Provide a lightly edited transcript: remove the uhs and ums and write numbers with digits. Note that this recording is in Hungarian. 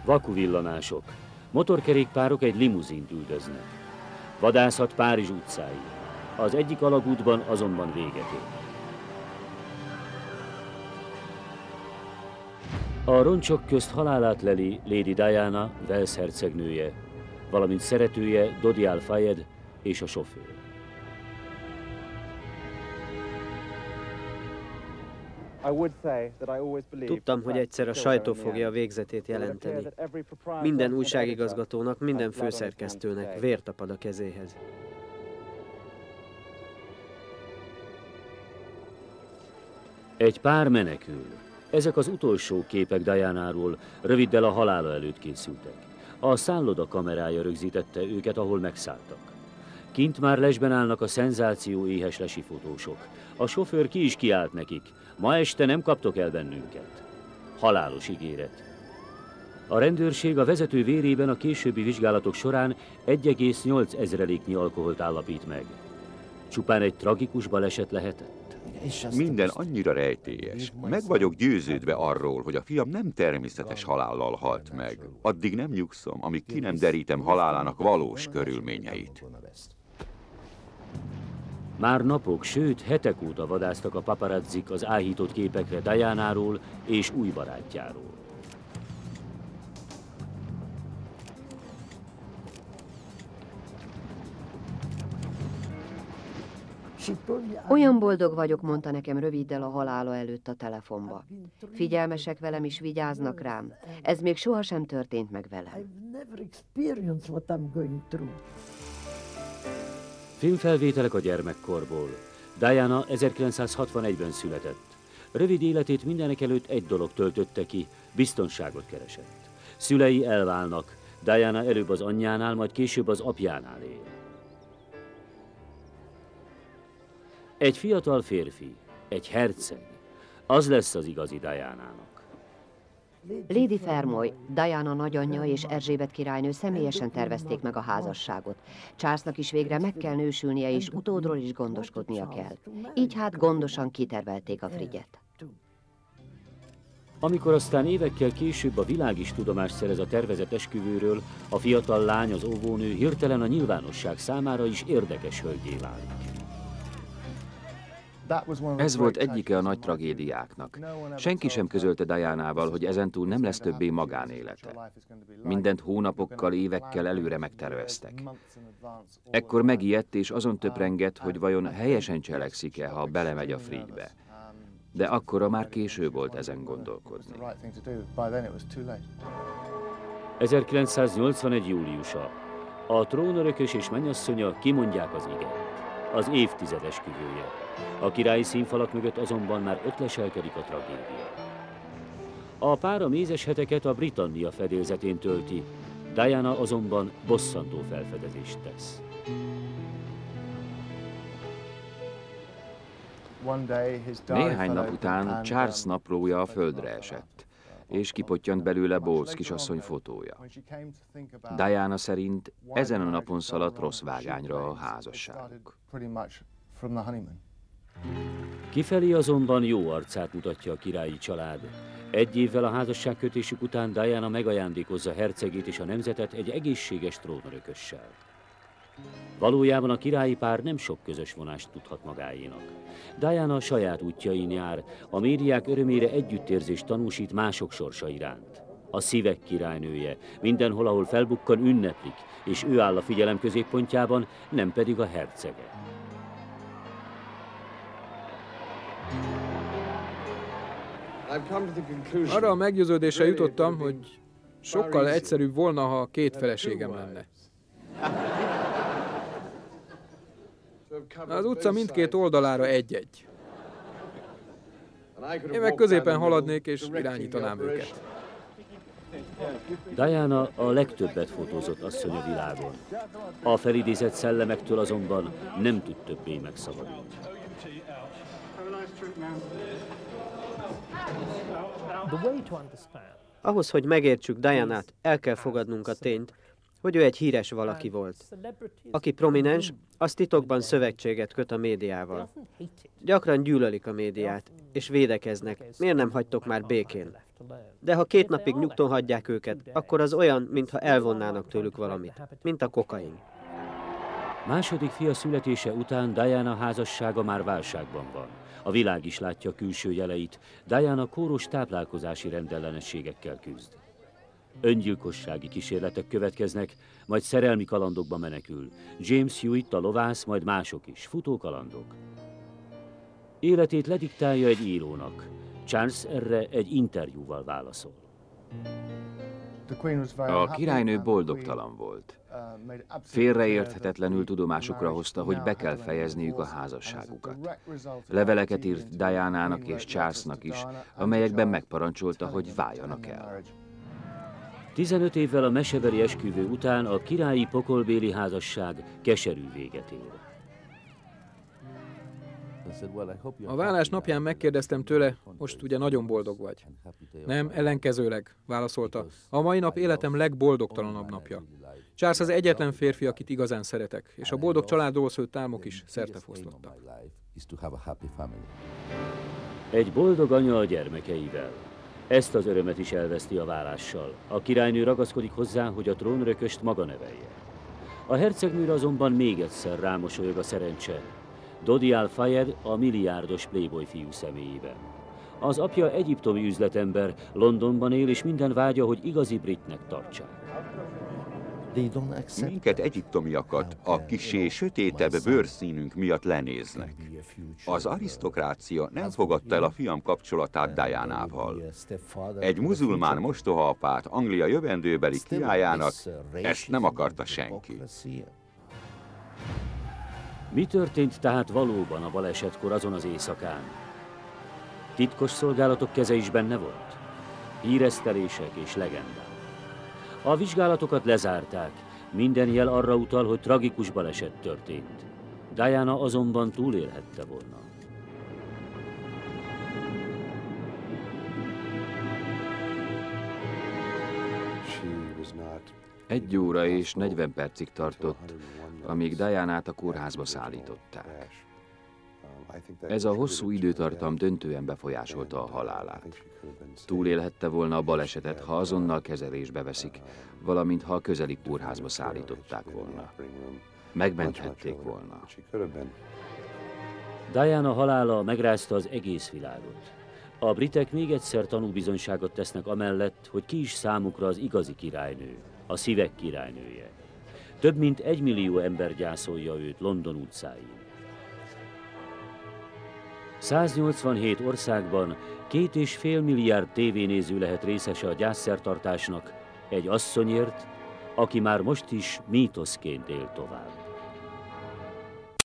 Vakuvillanások. Motorkerékpárok egy limuzint üldöznek. Vadászat Párizs utcái. Az egyik alagútban azonban véget ér. A roncsok közt halálát leli Lady Diana, Wales hercegnője, valamint szeretője Dodi Al-Fayed és a sofőr. Tudtam, hogy egyszer a sajtó fogja a végzetét jelenteni. Minden újságigazgatónak, minden főszerkesztőnek vér tapad a kezéhez. Egy pár menekül. Ezek az utolsó képek Dianáról röviddel a halála előtt készültek. A szálloda kamerája rögzítette őket, ahol megszálltak. Kint már lesben állnak a szenzáció éhes lesifotósok. A sofőr ki is kiált nekik. Ma este nem kaptok el bennünket. Halálos ígéret. A rendőrség a vezető vérében a későbbi vizsgálatok során 1,8 ezreléknyi alkoholt állapít meg. Csupán egy tragikus baleset lehetett? Minden annyira rejtélyes. Meg vagyok győződve arról, hogy a fiam nem természetes halállal halt meg. Addig nem nyugszom, amíg ki nem derítem halálának valós körülményeit. Már napok, sőt hetek óta vadásztak a paparazzik az áhított képekre Dianáról és új barátjáról. Olyan boldog vagyok, mondta nekem röviddel a halála előtt a telefonba. Figyelmesek velem is vigyáznak rám. Ez még sohasem történt meg velem. Filmfelvételek a gyermekkorból. Diana 1961-ben született. Rövid életét mindenekelőtt egy dolog töltötte ki, biztonságot keresett. Szülei elválnak, Diana előbb az anyjánál, majd később az apjánál él. Egy fiatal férfi, egy herceg, az lesz az igazi Dianának. Lady Fermoy, Diana nagyanyja és Erzsébet királynő személyesen tervezték meg a házasságot. Charlesnak is végre meg kell nősülnie, és utódról is gondoskodnia kell. Így hát gondosan kitervelték a Frigyet. Amikor aztán évekkel később a világ is tudomást szerez a tervezett esküvőről, a fiatal lány, az óvónő hirtelen a nyilvánosság számára is érdekes hölgyé válik. Ez volt egyike a nagy tragédiáknak. Senki sem közölte Dianával, hogy ezentúl nem lesz többé magánélete. Mindent hónapokkal, évekkel előre megterveztek. Ekkor megijedt és azon töprengett, hogy vajon helyesen cselekszik-e, ha belemegy a Frigybe. De akkora már késő volt ezen gondolkodni. 1981. júliusa. A trónörökös és mennyasszonya kimondják az igent. Az évtized esküvője. A királyi színfalak mögött azonban már ott leselkedik a tragédia. A pár a mézes heteket a Britannia fedélzetén tölti, Diana azonban bosszantó felfedezést tesz. Néhány nap után Charles naplója a földre esett, és kipottyant belőle Bowles kisasszony fotója. Diana szerint ezen a napon szaladt rossz vágányra a házasságuk. Kifelé azonban jó arcát mutatja a királyi család. Egy évvel a házasságkötésük után Diana megajándékozza hercegét és a nemzetet egy egészséges trónörökössel. Valójában a királyi pár nem sok közös vonást tudhat magáénak. Diana a saját útjain jár, a médiák örömére együttérzést tanúsít mások sorsa iránt. A szívek királynője, mindenhol, ahol felbukkan, ünneplik, és ő áll a figyelem középpontjában, nem pedig a hercege. Arra a meggyőződésre jutottam, hogy sokkal egyszerűbb volna, ha két feleségem lenne. Az utca mindkét oldalára egy-egy. Én meg középen haladnék és irányítanám őket. Diana a legtöbbet fotózott asszony a világon. A felidézett szellemektől azonban nem tud többé megszabadulni. Ahhoz, hogy megértsük Dianát, el kell fogadnunk a tényt, hogy ő egy híres valaki volt. Aki prominens, az titokban szövetséget köt a médiával. Gyakran gyűlölik a médiát, és védekeznek. Miért nem hagytok már békén? De ha 2 napig nyugton hagyják őket, akkor az olyan, mintha elvonnának tőlük valamit, mint a kokain. Második fia születése után Diana házassága már válságban van. A világ is látja külső jeleit, Diana kóros táplálkozási rendellenességekkel küzd. Öngyilkossági kísérletek következnek, majd szerelmi kalandokba menekül. James Hewitt, a lovász, majd mások is, futókalandok. Életét lediktálja egy írónak. Charles erre egy interjúval válaszol. A királynő boldogtalan volt. Félreérthetetlenül tudomásukra hozta, hogy be kell fejezniük a házasságukat. Leveleket írt Dianának és Charlesnak is, amelyekben megparancsolta, hogy váljanak el. 15 évvel a mesebeli esküvő után a királyi pokolbéli házasság keserű véget ér. A vállás napján megkérdeztem tőle, most ugye nagyon boldog vagy. Nem, ellenkezőleg, válaszolta. A mai nap életem legboldogtalanabb napja. Charles az egyetlen férfi, akit igazán szeretek, és a boldog családról szőtt álmok is szertefoszlottak. Egy boldog anya a gyermekeivel. Ezt az örömet is elveszti a válással. A királynő ragaszkodik hozzá, hogy a trónörököst maga nevelje. A hercegnőre azonban még egyszer rámosolyog a szerencse. Dodi Al-Fayed a milliárdos playboy fiú személyében. Az apja egyiptomi üzletember, Londonban él, és minden vágya, hogy igazi britnek tartsák. Minket, egyiptomiakat a kissé sötétebb bőrszínünk miatt lenéznek. Az arisztokrácia nem fogadta el a fiam kapcsolatát Dianával. Egy muzulmán mostohaapát Anglia jövendőbeli királyának ezt nem akarta senki. Mi történt tehát valóban a balesetkor azon az éjszakán? Titkos szolgálatok keze is benne volt? Híresztelések és legendák. A vizsgálatokat lezárták, minden jel arra utal, hogy tragikus baleset történt. Diana azonban túlélhette volna. 1 óra és 40 percig tartott, amíg Dianát a kórházba szállították. Ez a hosszú időtartam döntően befolyásolta a halálát. Túlélhette volna a balesetet, ha azonnal kezelésbe veszik, valamint ha a közeli kórházba szállították volna. Megmenthették volna. Diana halála megrázta az egész világot. A britek még egyszer tanúbizonyságot tesznek amellett, hogy ki is számukra az igazi királynő, a szívek királynője. Több mint 1 millió ember gyászolja őt London utcáin. 187 országban 2,5 milliárd tévénéző lehet részese a gyászszertartásnak, egy asszonyért, aki már most is mítoszként él tovább.